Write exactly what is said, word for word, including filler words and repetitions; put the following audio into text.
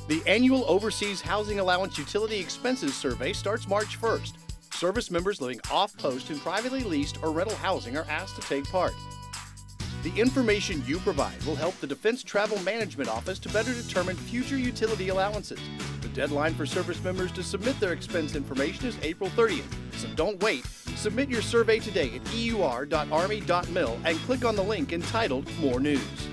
The annual Overseas Housing Allowance Utility Expenses Survey starts March first. Service members living off-post in privately leased or rental housing are asked to take part. The information you provide will help the Defense Travel Management Office to better determine future utility allowances. The deadline for service members to submit their expense information is April thirtieth, so don't wait. Submit your survey today at E U R dot army dot mil and click on the link entitled More News.